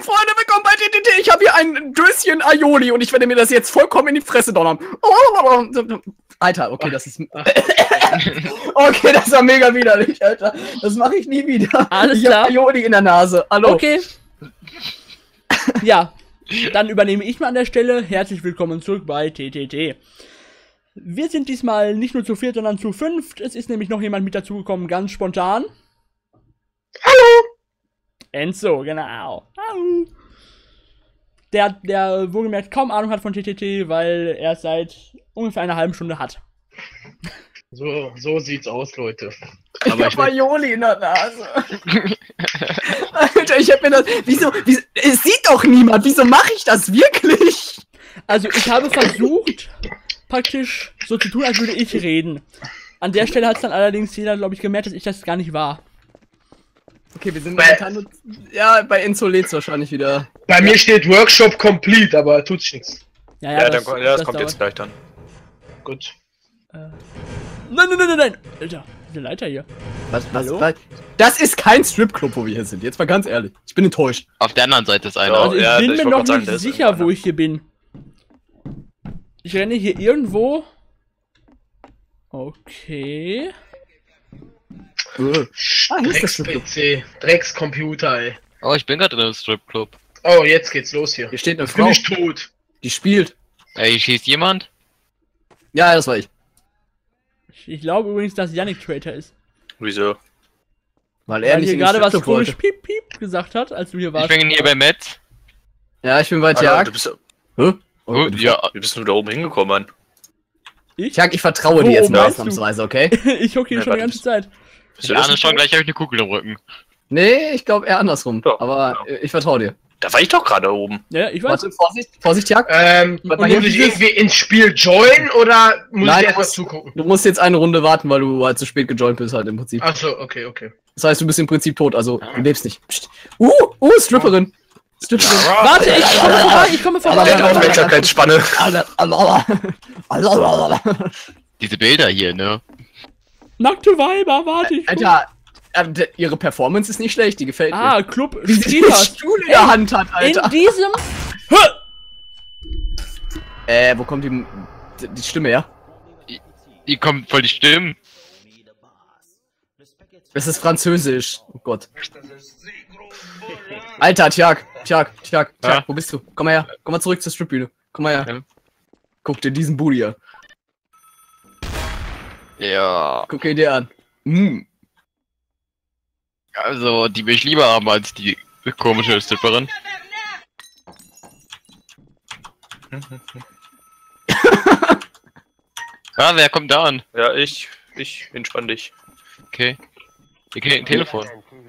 moin Freunde, willkommen bei TTT. Ich habe hier ein Döschen Aioli und ich werde mir das jetzt vollkommen in die Fresse donnern. Alter, okay, das ist... Okay, das war mega widerlich, Alter. Das mache ich nie wieder. Alles klar. Ich hab Aioli in der Nase. Hallo. Okay. Ja, dann übernehme ich mal an der Stelle. Herzlich willkommen zurück bei TTT. Wir sind diesmal nicht nur zu viert, sondern zu fünft. Es ist nämlich noch jemand mit dazugekommen, ganz spontan. Hallo. Enzo, genau. Hallo. Der wohlgemerkt kaum Ahnung hat von TTT, weil er es seit ungefähr einer halben Stunde hat. So sieht's aus, Leute. Aber ich hab Aioli in der Nase. Alter, ich hab mir das... Wieso? Es sieht doch niemand. Wieso mache ich das wirklich? Also, ich habe versucht, praktisch so zu tun, als würde ich reden. An der Stelle hat es dann allerdings jeder, glaube ich, gemerkt, dass ich das gar nicht war. Okay, wir sind momentan... Ja, bei Enzo lädt's wahrscheinlich wieder. Bei mir steht Workshop complete, aber tut sich nichts. Ja, das kommt dauert. jetzt gleich dann. Gut. Nein! Alter, diese Leiter hier. Was? Das ist kein Stripclub, wo wir hier sind. Jetzt mal ganz ehrlich. Ich bin enttäuscht. Auf der anderen Seite ist einer. Also ich ja, bin mir noch sagen, nicht sicher, wo ich hier bin. Ich renne hier irgendwo. Okay. Hier ist das Stripclub. Drecks-PC, Dreckscomputer, ey. Oh, ich bin gerade in einem Stripclub. Oh, jetzt geht's los hier. Hier steht eine Jetzt bin Frau. ich tot. Die spielt. Ey, schießt jemand? Ja, das war ich. Ich glaube übrigens, dass Yannick Traitor ist. Wieso? Weil er Weil nicht hier in den gerade was Stripclub komisch wollte. piep piep gesagt hat, als du hier Ich warst. bin hier bei Matt. Ja, ich bin bei Alter, Tjag. du bist, Hä? oh, ja, wie bist du da oben hingekommen, Mann? Ich? Tjag, ich vertraue Wo dir jetzt oben mal meinst du? ausnahmsweise, okay? Ich hocke hier Nee, schon die warte, ganze Zeit. Bist du das schon? Gleich habe ich eine Kugel im Rücken. Nee, ich glaube eher andersrum. Ja. Aber ich vertraue dir. Da war ich doch gerade oben. Ja, ich weiß. Warte, Vorsicht, Tjag. Muss ich irgendwie ins Spiel joinen oder muss Nein, ich erstmal zugucken? Du musst jetzt eine Runde warten, weil du halt zu spät gejoint bist halt im Prinzip. Achso, okay. Das heißt, du bist im Prinzip tot, also du lebst nicht. Psst. Stripperin. Stripperin. Warte, ich komme vorbei. Aufmerksamkeitsspanne. Diese Bilder hier, ne? Nackte Weiber, warte ich. Alter, ihre Performance ist nicht schlecht, die gefällt mir. Ah, Club Wie sie die Strippers. Stuhl in der Hand hat, Alter. In diesem... Wo kommt die Stimme her? Die kommt voll die Stimmen. Es ist Französisch. Oh Gott. Alter, Tjag, Ja? wo bist du? Komm mal her. Komm mal zurück zur Stripbühne. Komm mal her. Ja. Guck dir diesen Booty an. Ja. Guck ihn dir an. Also, die will ich lieber haben als die komische Stripperin. Ja, wer kommt da an? Ja, ich entspann dich. Okay. Hier kriegt ein Telefon.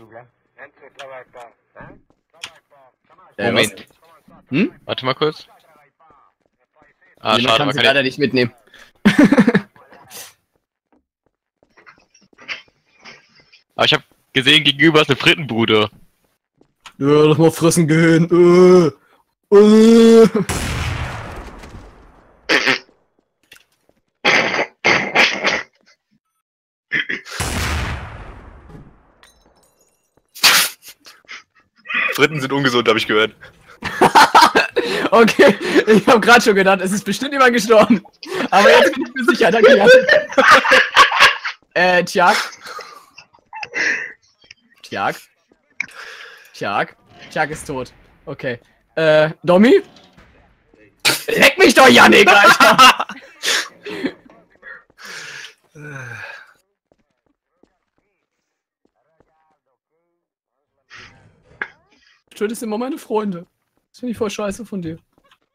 Moment. Was? Warte mal kurz. Ah, Den schade, kann man sie kann leider nicht mitnehmen. Aber ich hab gesehen, gegenüber ist eine Frittenbude. Ja, lass mal fressen gehen. Fritten sind ungesund, habe ich gehört. Okay, ich habe gerade schon gedacht, es ist bestimmt jemand gestorben. Aber jetzt bin ich mir sicher, danke, Jan. Tjag ist tot. Okay. Domi? Leck mich doch, Yannick, Alter! Tötest immer meine Freunde. Das finde ich voll scheiße von dir.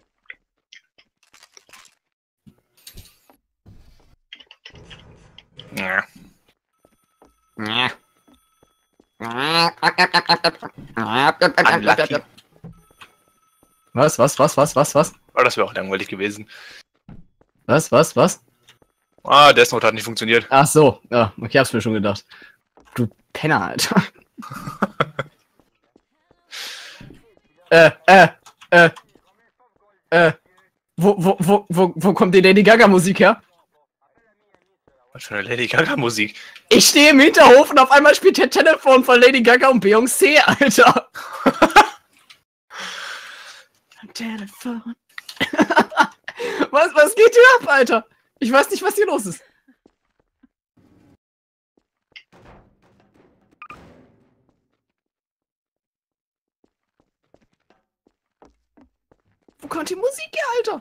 Ja. Was? Oh, das wäre auch langweilig gewesen. Was? Ah, Death Note hat nicht funktioniert. Ach so, ja, okay, hab's mir schon gedacht. Du Penner, Alter. Wo kommt die Lady Gaga Musik her? Was für eine Lady Gaga Musik? Ich stehe im Hinterhof und auf einmal spielt der Telefon von Lady Gaga und Beyoncé, Alter. Telefon. Was geht hier ab, Alter? Ich weiß nicht, was hier los ist. Wo kommt die Musik her, Alter?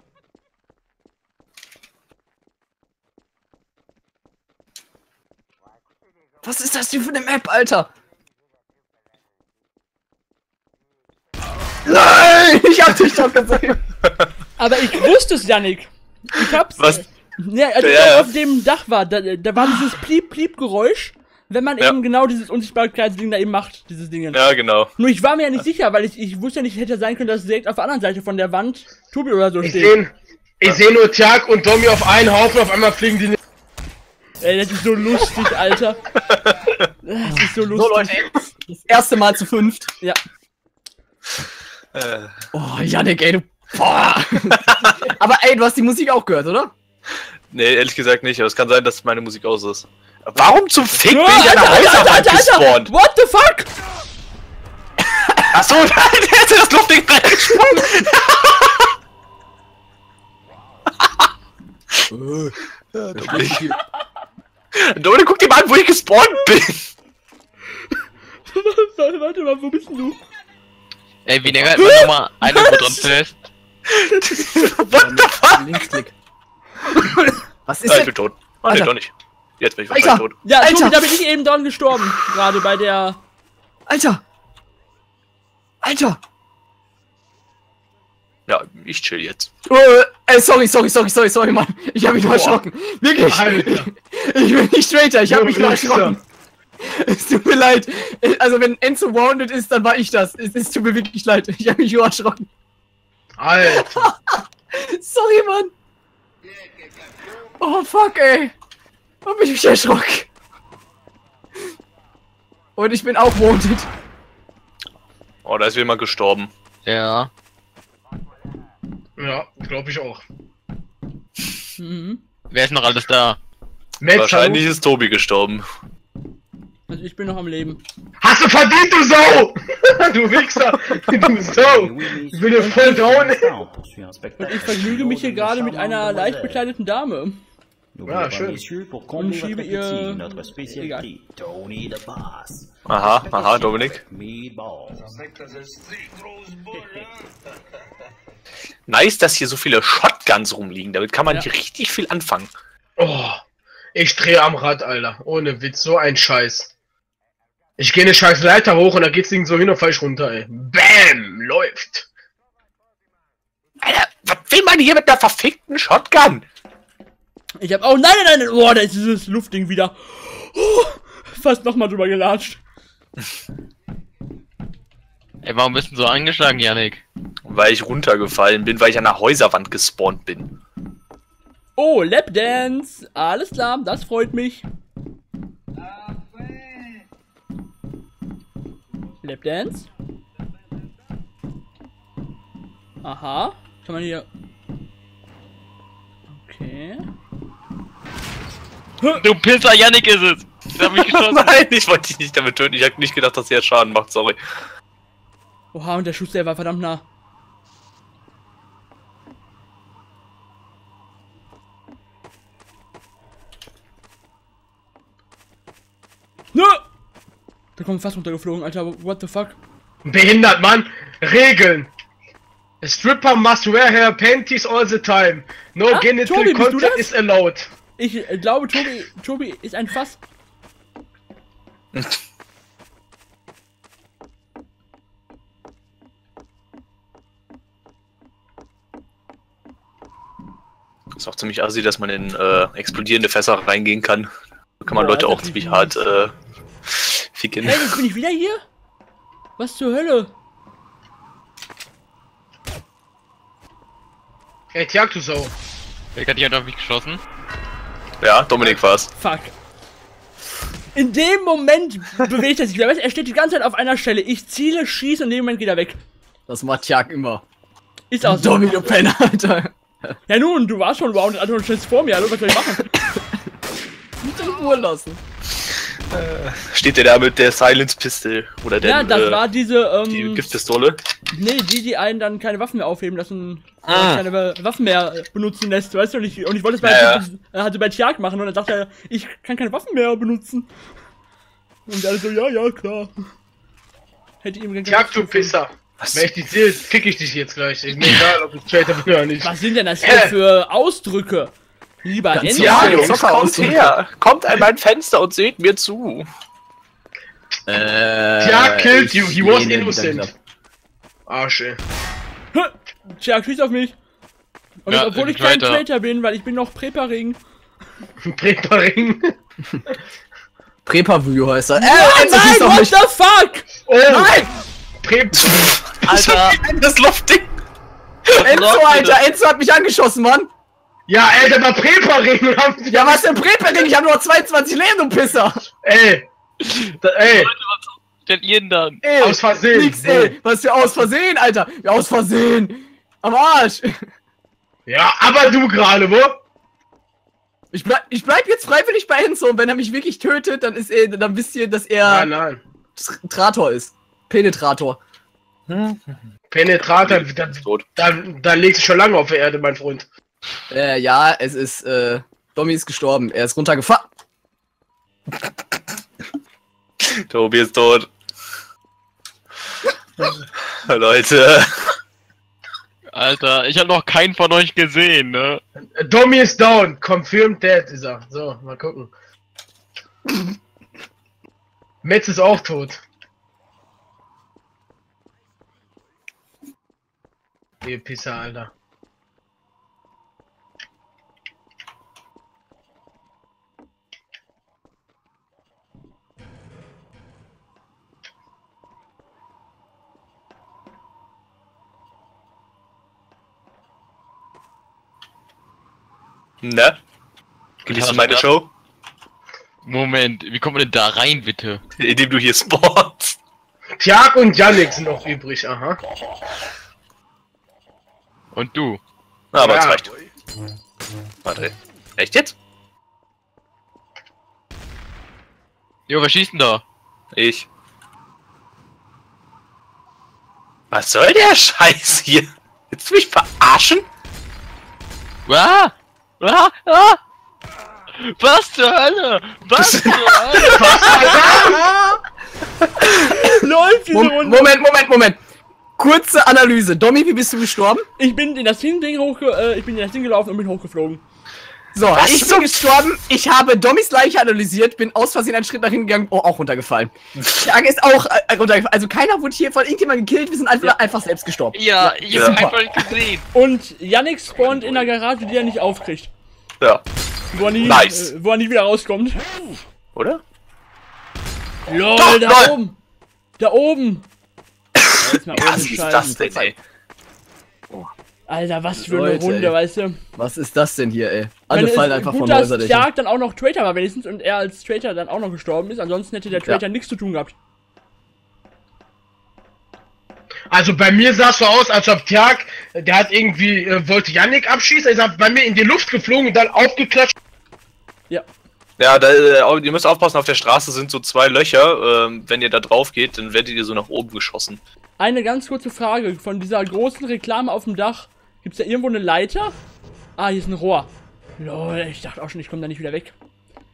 Was ist das hier für eine Map, Alter? Nein! Ich hab dich doch gesehen! Aber ich wusste es, Yannick. Ich hab's. Was? Ja, als ich auf dem Dach war, da war dieses Piep-Piep-Geräusch, wenn man eben genau dieses Unsichtbarkeitsding da eben macht, dieses Ding. Ja, genau. Nur ich war mir ja nicht sicher, weil ich wusste ja nicht, hätte sein können, dass direkt auf der anderen Seite von der Wand Tobi oder so steht. Ich seh nur Tjag und Domi auf einen Haufen, auf einmal fliegen die nicht. Ey, das ist so lustig, Alter. Das ist so lustig. So, Leute, das erste Mal zu 5. Ja. Oh, Yannick, ey, du... Boah. Aber ey, du hast die Musik auch gehört, oder? Nee, ehrlich gesagt nicht, aber es kann sein, dass meine Musik aus ist. Warum zum Fick bin ich an der Häuserwand gespawnt? What the fuck? Achso, der ist in das Luftding reingesprungen! Dominik, guck dir mal an, wo ich gespawnt bin! Warte mal, wo bist denn du? Ey, wie länger hat man nochmal eine Uhr dran fest? What the fuck? Linksklick. Was ist Ich denn? bin tot. Ah, nee, Alter. doch nicht. Jetzt bin ich Alter. wahrscheinlich tot. Ja, Alter. Tobi, da bin ich eben dran gestorben. Gerade bei der... Alter! Alter! Ja, ich chill jetzt. Sorry, Mann. Ich hab mich nur erschrocken. Wirklich. Alter. Ich bin nicht straighter, ich hab mich nur Wichser. erschrocken. Es tut mir leid. Also wenn Enzo wounded ist, dann war ich das. Es tut mir wirklich leid. Ich hab mich nur erschrocken. Alter. Sorry, Mann. Oh, fuck, ey. Hab ich mich erschrocken. Und ich bin auch wounded. Oh, da ist jemand gestorben. Ja. Ja, glaube ich auch. Mhm. Wer ist noch alles da? Wahrscheinlich ist Tobi gestorben. Also ich bin noch am Leben. Hast du verdient, du Sau! Du Wichser! Du Sau! Ich bin hier voll down. Und ich vergnüge mich hier gerade mit einer leicht bekleideten Dame. Ja, schön. Und schiebe ihr... Egal. Aha, Dominik. Nice, dass hier so viele Shotguns rumliegen. Damit kann man Ja. hier richtig viel anfangen. Oh, ich drehe am Rad, Alter. Ohne Witz, so ein Scheiß. Ich gehe eine scheiß Leiter hoch und da geht's Ding so hin und falsch runter, ey. Bam! Läuft! Alter, was will man hier mit einer verfickten Shotgun? Ich hab... Oh nein! Oh, da ist dieses Luftding wieder. Oh, fast nochmal drüber gelatscht. Ey, warum bist du so angeschlagen, Yannick? Weil ich runtergefallen bin, weil ich an der Häuserwand gespawnt bin. Oh, Lapdance. Alles klar, das freut mich. Lapdance? Aha. Kann man hier... Okay. Du Pisser, Yannick ist es! Ich hab mich geschossen. Nein, ich wollte dich nicht damit töten. Ich hab nicht gedacht, dass sie jetzt Schaden macht, sorry. Oha, und der Schuss, der war verdammt nah. Nö! Da kommt fast runtergeflogen, Alter. What the fuck? Behindert, Mann! Regeln! A stripper must wear her panties all the time. No Ah, genital Tobi, bist du contact das? is allowed. Ich glaube, Tobi ist ein Fass. Ist auch ziemlich assi, dass man in explodierende Fässer reingehen kann. Da kann man Boah, Leute auch das ist ziemlich mies. hart ficken. Hey, jetzt bin ich wieder hier? Was zur Hölle? Ey, Tjag, du Sau. Wer hat jemand auf mich geschossen? Ja, Dominik war's. Fuck. In dem Moment bewegt er sich wieder. Weißt du, er steht die ganze Zeit auf einer Stelle. Ich ziele, schieße und in dem Moment geht er weg. Das macht Tjag immer. Ist auch so. Domi, du Penner, Alter. Ja nun, du warst schon rounded, also du stehst vor mir. Hallo, was soll ich machen? Nicht in Ruhe lassen. Steht der da mit der Silence Pistol? Oder der, Ja, das war diese, die Giftpistole? nee, die einen dann keine Waffen mehr aufheben lassen, keine Waffen mehr benutzen lässt, weißt du, und ich wollte es bei, bei Tjag machen und dann sagt er, ich kann keine Waffen mehr benutzen. Und alle so, ja, klar. Hätte ihm Tjag, du Pisser. Wenn ich dich sehe, fick ich dich jetzt gleich. Ist mir egal, ob ich Traitor bin oder nicht. Was sind denn das hier für Ausdrücke? Lieber Enzo. Ja, Jungs, kommt her. Kommt an mein Fenster und seht mir zu. Tjag killed you, he was innocent. Arsch, ey. Tjag, schießt auf mich. Und Ja, obwohl ich kein Traitor bin, weil ich bin noch Preparing. Preparing. Prepa-View heißt er. Nein, what the fuck? Oh, Nein! Alter. Das Luftding. Enzo, Alter, Enzo hat mich angeschossen, Mann. ja, ey, der war Preparing. Ja, was denn Preparing? Ich habe nur 22 Leben, du Pisser. Ey. Ey. Stellt jeden dann. Ey, Aus Versehen. Nix, ey. Was für aus Versehen, Alter. Ja, aus Versehen. Am Arsch. Ja, aber du gerade, wo? Ich bleib jetzt freiwillig bei Enzo und wenn er mich wirklich tötet, dann ist dann wisst ihr, dass er Nein. Trator ist. Penetrator. Penetrator, Tot. dann legst du schon lange auf der Erde, mein Freund. Ja, es ist, Domi ist gestorben. Er ist runtergefahren. Tobi ist tot. Leute. Alter, ich hab noch keinen von euch gesehen, ne? Domi ist down, confirmed dead ist er. So, mal gucken. Metz ist auch tot. Ihr Pisser, Alter. Ne? Genießt du meine Show? Moment, wie kommt man denn da rein, bitte? Indem du hier spawnst. Tjag und Yannick sind noch übrig, aha. Und du? Aber es Ja. reicht. Warte. Echt jetzt? Jo, wer schießt denn da? Ich. Was soll der Scheiß hier? Willst du mich verarschen? Ah! Ah! Ah! Was zur Hölle? Was zur Hölle? Läuft diese Runde. Moment. Kurze Analyse. Domi, wie bist du gestorben? Ich bin in das Ding gelaufen und bin hochgeflogen. So, ich bin gestorben. Ich habe Dommys Leiche analysiert, bin aus Versehen einen Schritt nach hinten gegangen, auch runtergefallen. Jage ist auch runtergefallen. Also keiner wurde hier von irgendjemandem gekillt, wir sind einfach selbst gestorben. Ja, ich Ja. hab einfach nicht gesehen. Und Yannick spawnt in der Garage, die er nicht aufkriegt. Ja. Wo er nie, Nice. wo er nie wieder rauskommt. Oder? LOL, Doch, da lol. oben! Da oben! Jetzt mal ohne Was ist das Scheiß. denn, ey? Alter, was für eine Leute, Runde, ey. weißt du? Was ist das denn hier, ey? Alle Wenn es fallen einfach gut, von dass Häuserdächern. Tjag dann auch noch Traitor war wenigstens und er als Traitor dann auch noch gestorben ist. Ansonsten hätte der Traitor nichts zu tun gehabt. Also bei mir sah es so aus, als ob Tjag, der hat irgendwie, wollte Yannick abschießen, er ist bei mir in die Luft geflogen und dann aufgeklatscht. Ja. Ja, ihr müsst aufpassen, auf der Straße sind so zwei Löcher. Wenn ihr da drauf geht, dann werdet ihr so nach oben geschossen. Eine ganz kurze Frage. Von dieser großen Reklame auf dem Dach, gibt's da irgendwo eine Leiter? Ah, hier ist ein Rohr. Lol, ich dachte auch schon, ich komme da nicht wieder weg.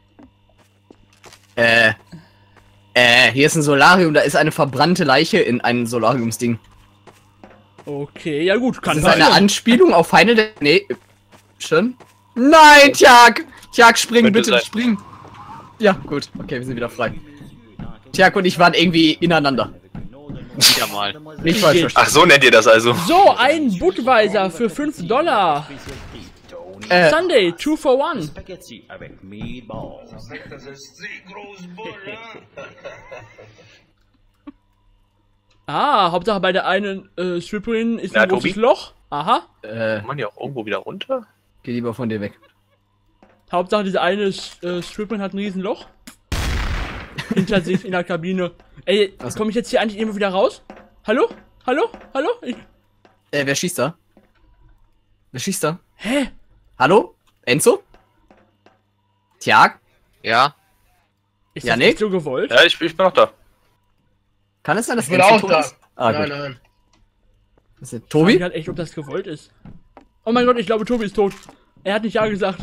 Hier ist ein Solarium, da ist eine verbrannte Leiche in einem Solariumsding. Okay, ja gut, Das kann ist eine sein. Anspielung auf Final Destination. Nee, schon? Nein, Tjag! Tjag, spring, Könnte bitte, sein. spring! Ja, gut, okay, wir sind wieder frei. Tjag und ich waren irgendwie ineinander. Wieder mal. Nicht falsch verstanden. Ach, so nennt ihr das also. So, ein Budweiser für $5. Sunday, 2 for 1. Spaghetti avec meatballs. Ah, Hauptsache bei der einen Stripperin ist Ja, ein großes Tobi? Loch. Aha. Kann man ja auch irgendwo wieder runter? Geh lieber von dir weg. Hauptsache diese eine Stripperin hat ein riesen Loch. Hinter sich in der Kabine. Ey, Also. komme ich jetzt hier eigentlich irgendwo wieder raus? Hallo? Hallo? Hallo? Wer schießt da? Wer schießt da? Hä? Hallo? Enzo? Tjag? Ja? Ist Ja, das Nick? nicht so gewollt? Ja, ich bin noch da. Kann es sein, dass Ich bin Enzo auch tot da. ist? Ah, Nein, gut. nein. Das ist Ich Tobi? frage halt echt, ob das gewollt ist. Oh mein Gott, ich glaube, Tobi ist tot. Er hat nicht Ja gesagt.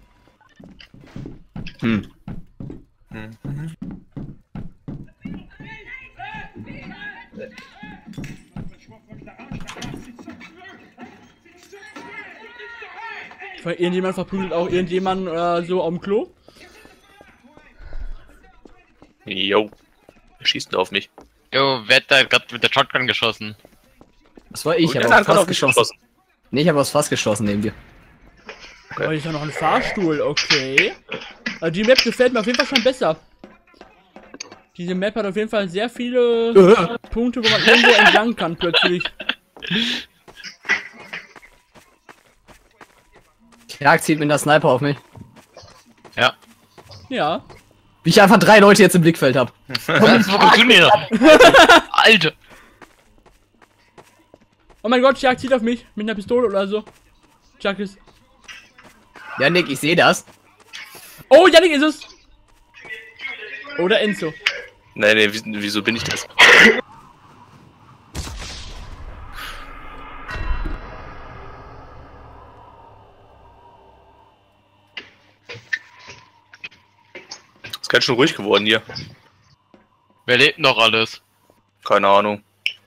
Hm. Weil irgendjemand verprügelt auch irgendjemand so am Klo. Jo. Wer schießt denn auf mich? Jo, wer hat da gerade mit der Shotgun geschossen? Das war ich, Der aber hat auf gerade Fass auf mich geschossen. Nee, ich habe aufs Fass geschossen neben dir. Oh, hier ist ja noch ein Fahrstuhl, okay. Also die Map gefällt mir auf jeden Fall schon besser. Diese Map hat auf jeden Fall sehr viele Punkte, wo man irgendwo entlang kann plötzlich. Clark zieht mit der Sniper auf mich. Ja. Ja. Wie ich einfach 3 Leute jetzt im Blickfeld habe. Wo kommst du mir? Alter. Oh mein Gott, Chuck zieht auf mich mit einer Pistole oder so. Chuck ist... Ja, Nick, ich sehe das. Oh, Yannick ist es! Oder Enzo. Nee, wieso bin ich das? Ist ganz schön ruhig geworden hier. Wer lebt noch alles? Keine Ahnung.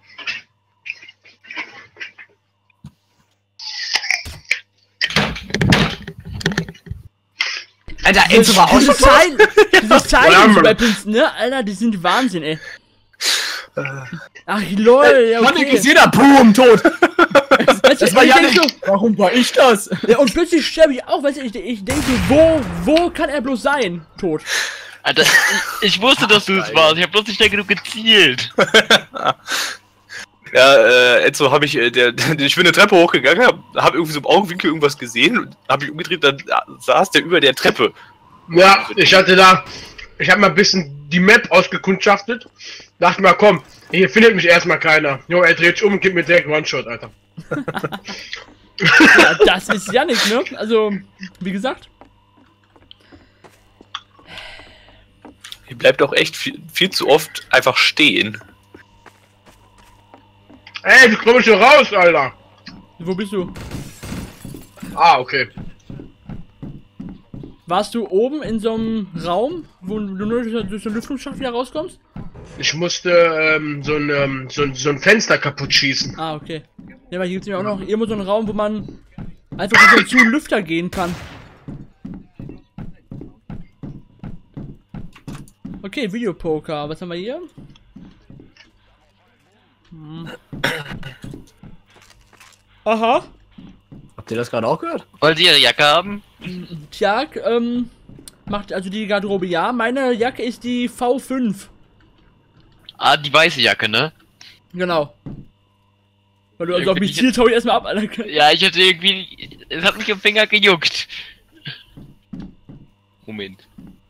Alter, Enzo war auch schon tot. Diese Silence-Weapons, ne? Alter, die sind Wahnsinn, ey. Ach, lol, ja, Mann, Nick, okay. ich sehe da, boom, tot. Weißt du, Das war ich ja denk nicht. Warum war ich das? so, ja, und plötzlich sterbe ich auch, weißt du, ich denke, wo kann er bloß sein? Tot. Alter, ich wusste, dass du es warst. Ich hab bloß nicht schnell genug gezielt. Ja, Enzo habe ich, ich bin eine Treppe hochgegangen, hab irgendwie so im Augenwinkel irgendwas gesehen und hab mich umgedreht, dann saß der über der Treppe. Ja, ich habe mal ein bisschen die Map ausgekundschaftet. Dachte mal, komm, hier findet mich erstmal keiner. Jo, er dreht sich um und gibt mir direkt One-Shot, Alter. Ja, das ist Yannick, ne? Also, wie gesagt. Hier bleibt auch echt viel zu oft einfach stehen. Ey, wie komm ich hier raus, Alter? Wo bist du? Ah, okay. Warst du oben in so einem Raum, wo du nur durch so einen Lüftungsschacht wieder rauskommst? Ich musste so ein Fenster kaputt schießen. Ah, okay. Ja, weil hier gibt es ja auch noch irgendwo so einen Raum, wo man einfach durch so einen Lüfter gehen kann. Okay, Videopoker. Was haben wir hier? Aha. Habt ihr das gerade auch gehört? Wollt ihr ihre Jacke haben? Tja, macht also die Garderobe ja. Meine Jacke ist die V5. Ah, die weiße Jacke, ne? Genau. Weil du also auf mich zielst, hau ich erstmal ab, Alter. Ja, ich hatte irgendwie... Es hat mich im Finger gejuckt. Moment.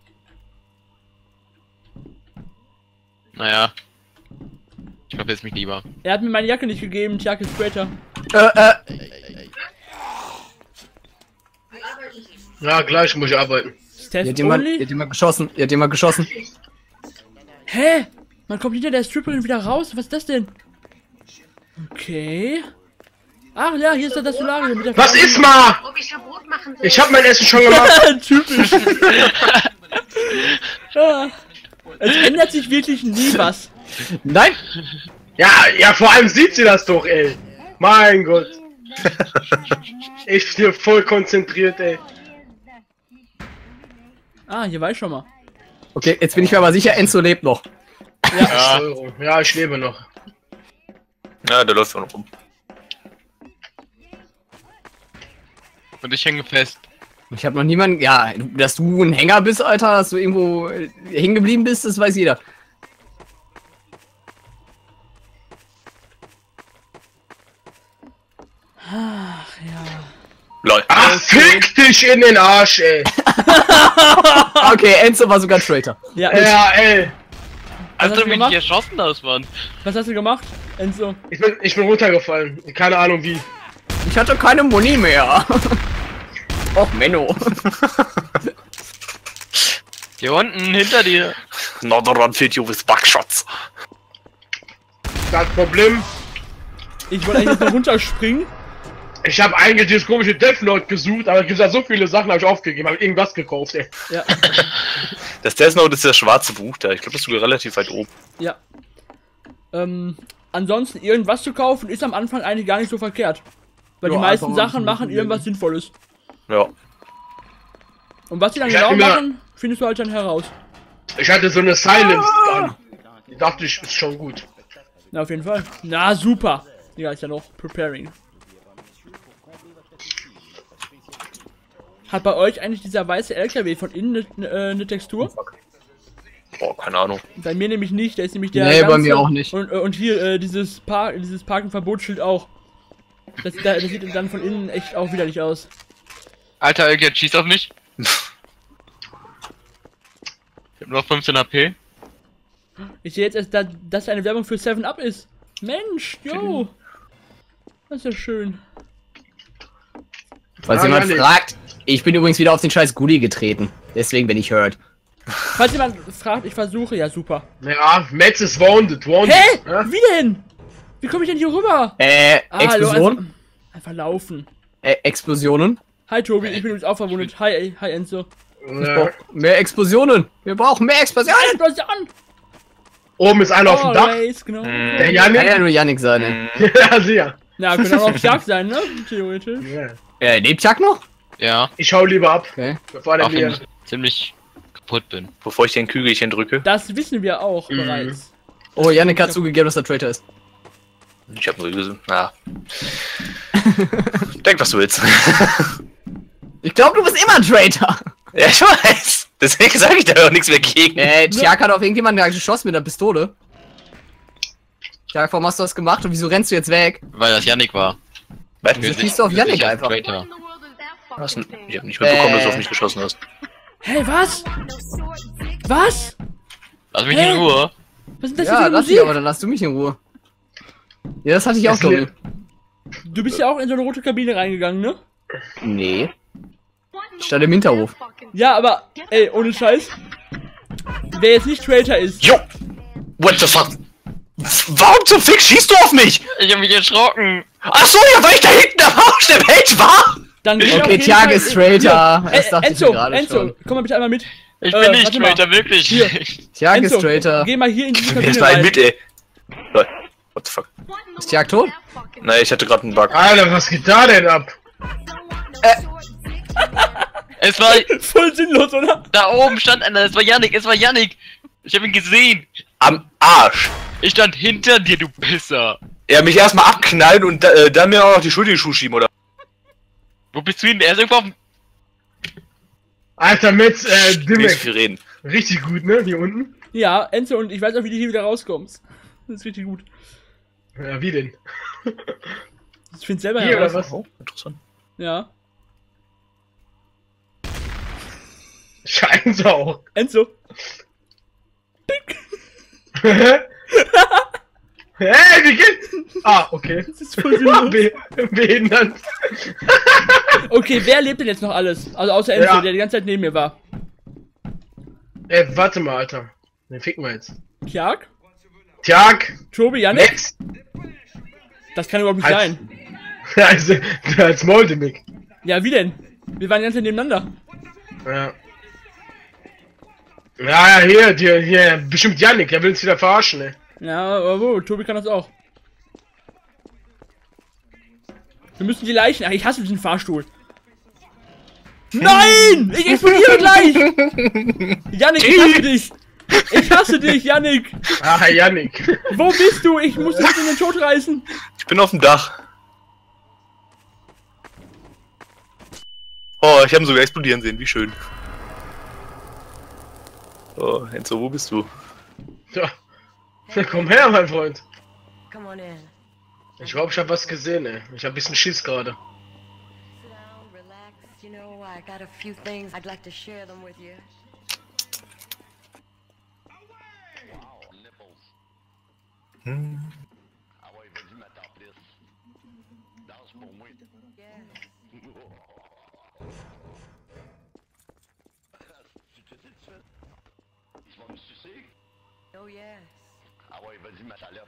Naja. Ich verpiss mich lieber. Er hat mir meine Jacke nicht gegeben, die Jacke ist später. Ja, gleich muss ich arbeiten. Ist Ihr Test hat jemand geschossen. Ihr habt jemand geschossen. Hä? Man kommt hinter der Stripperin wieder raus? Was ist das denn? Okay. Ach ja, hier ist das Solarium mit der Was ist mal? Ob ich Verbot machen soll? Ich hab mein Essen schon gemacht. Typisch. Ja. Es ändert sich wirklich nie was. Nein! Ja, vor allem sieht sie das doch, ey. Mein Gott. Ich bin voll konzentriert, ey. Ah, hier war ich schon mal. Okay, jetzt bin ich mir aber sicher, Enzo lebt noch. Ja, ja, ich lebe noch. Ja, der läuft auch noch rum. Und ich hänge fest. Ich habe noch niemanden. Ja, dass du ein Hänger bist, Alter, dass du irgendwo hängen geblieben bist, das weiß jeder. Ach ja. Lol. Ach, fick dich in den Arsch, ey. Okay, Enzo war sogar Traitor. Ja, Ja, ey. hast Hast du du mich gemacht? nicht erschossen aus, Mann? was hast du gemacht, Enzo? Ich bin runtergefallen. Keine Ahnung wie. Ich hatte keine Muni mehr. Och, Menno. Hier unten, hinter dir. Another run filled you with buckshots. Das Problem, Ich wollte eigentlich jetzt noch runterspringen. ich habe eigentlich dieses komische Death Note gesucht, aber es gibt ja so viele Sachen, habe ich aufgegeben, habe irgendwas gekauft, ey. Ja, Das Death Note ist das schwarze Buch da. Ich glaube, das ist sogar relativ weit oben. ja. Ansonsten irgendwas zu kaufen ist am Anfang eigentlich gar nicht so verkehrt. Weil Ja, die meisten einfach mal Sachen ein machen bisschen irgendwas Sinnvolles. Ja. Und was die dann Ich hab genau immer- machen, findest du halt dann heraus. Ich hatte so eine Silence an. Die dachte ich, ist schon gut. Na, auf jeden Fall. Na, super. Ja, ist ja noch preparing. Hat bei euch eigentlich dieser weiße LKW von innen eine Textur? Oh, keine Ahnung. Bei mir nämlich nicht, der ist nämlich der Nee, bei mir auch nicht. Und hier, dieses Parkenverbotsschild auch. Das sieht dann von innen echt auch widerlich aus. Alter, jetzt schießt auf mich. Ich hab nur noch 15 HP. Ich sehe jetzt erst, dass eine Werbung für 7-Up ist. Mensch, yo. Das ist ja schön. Falls Ah, jemand Janik. fragt, ich bin übrigens wieder auf den scheiß Goodie getreten. Deswegen bin ich hurt. Falls jemand fragt, ich versuche, ja super. Ja, Metz ist wounded. Hä? Ja? Wie denn? Wie komme ich denn hier rüber? Hallo, Explosion? einfach laufen. Explosionen? Hi Tobi, ich bin übrigens auch verwundet. Hi Enzo. Ja. Mehr Explosionen. Wir brauchen mehr Explosionen. Explosion! Oben ist einer auf dem Dach. Always, genau. Der Kann ja Janik. nur Yannick sein, ey. Ja, sicher. Na, könnte auch noch Jagd sein, ne? Theoretisch. Ja. Lebt Chuck noch? Ja, Ich hau lieber ab, Okay. bevor der auch wenn mir. ich ziemlich kaputt bin. Bevor ich den Kügelchen drücke. Das wissen wir auch bereits. Oh, Yannick hat zugegeben, dass er Traitor ist. Ich hab nur gesehen. Ja. Denk, was du willst. Ich glaube, du bist immer ein Traitor. Ja, ich weiß. Deswegen sage ich da auch nichts mehr gegen. Chuck hat auf irgendjemanden geschossen mit einer Pistole. Chuck, warum hast du das gemacht und wieso rennst du jetzt weg? Weil das Yannick war. Wieso schießt du auf Yannick einfach? Traitor. Was denn? Ich hab nicht mitbekommen, dass du auf mich geschossen hast. Hey, was? Was? Lass mich Hä? in Ruhe. Was ist das Ja, hier für lass dich Musik? aber, dann lass du mich in Ruhe. Ja, das hatte ich auch, Das Tobi. Du bist ja auch in so eine rote Kabine reingegangen, ne? Nee. Ich stand im Hinterhof. Ja, aber, ey, ohne Scheiß. Wer jetzt nicht Traitor ist, Jo! What the fuck? Warum zum Fick schießt du auf mich? Ich hab mich erschrocken. Ach so, ja, weil ich da hinten am Arsch der Welt war! dann geh auf Okay, jeden Tiag Fall- ist Traitor. Hier, Das dachte ich mir Enzo, gerade Enzo, schon. komm mal bitte einmal mit. Ich bin nicht warte mal. Traitor, wirklich. Hier. Tiag ist Enzo, Traitor. geh mal hier in diese Wer Kabine ist mal rein. mit, ey? Lol. What the fuck? Ist Tiag tot? Nein, ich hatte gerade einen Bug. Alter, was geht da denn ab? Es war, Voll sinnlos, oder? da oben stand einer, es war Yannick, es war Yannick. Ich hab ihn gesehen. Am Arsch! Ich stand hinter dir, du Pisser. Ja, mich erstmal abknallen und dann mir auch noch die Schulter in den Schuh schieben, oder? Wo bist du hin? Er ist irgendwo auf dem... Alter, Metz, Nicht so Dimmek. viel reden. Richtig gut, ne? Hier unten. Ja, Enzo, und ich weiß auch, wie du hier wieder rauskommst. Das ist richtig gut. Ja, wie denn? Ich find's selber Hier oder heraus. was? Oh, interessant. Ja. Scheiße auch. Enzo. Hä, wie geht's? Ah, okay. Das ist voll sinnlos. Behindert. Okay, wer lebt denn jetzt noch alles? Also außer Enzo, Ja. der die ganze Zeit neben mir war. Ey, warte mal, Alter. Den ficken wir jetzt. Tiag? Tiag, Tobi, Yannick? Metz. Das kann überhaupt nicht Als- sein. Als Moldemick. Ja, wie denn? Wir waren die ganze Zeit nebeneinander. Ja. Ja, hier, bestimmt Yannick, der will uns wieder verarschen, ey. Ja, aber wo? Tobi kann das auch. Wir müssen die Leichen. Ach, ich hasse diesen Fahrstuhl. Nein! Ich explodiere gleich! Yannick, ich hasse dich! Ich hasse dich, Yannick! Ah, Yannick. Wo bist du? Ich muss dich in den Tod reißen! Ich bin auf dem Dach. Oh, ich habe ihn sogar explodieren sehen, wie schön. Oh, Enzo, wo bist du? Ja. Komm her, mein Freund. Come on in. Ich glaube, ich habe was gesehen, ey. Ich habe ein bisschen Schiss gerade. Sit down, relax. You know, I got a few things I'd like to share them with you. Yeah. Oh, yes. Ah ouais, vas-y, ma salope.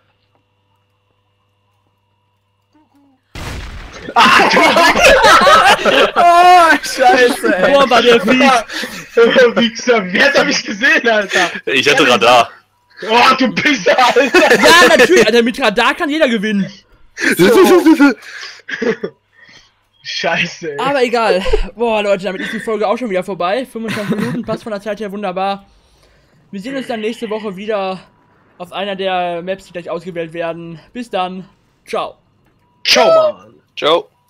Oh, scheiße, ey. Boah, war der fies. Wichser, wer hat mich gesehen, Alter? Ich hatte Radar. Oh, du Pisser, Alter! Ja, natürlich, Alter, mit Radar kann jeder gewinnen. Scheiße, ey. Aber egal. Boah, Leute, damit ist die Folge auch schon wieder vorbei. 25 Minuten, passt von der Zeit her wunderbar. Wir sehen uns dann nächste Woche wieder auf einer der Maps, die gleich ausgewählt werden. Bis dann. Ciao. Ciao, Mann. Ciao.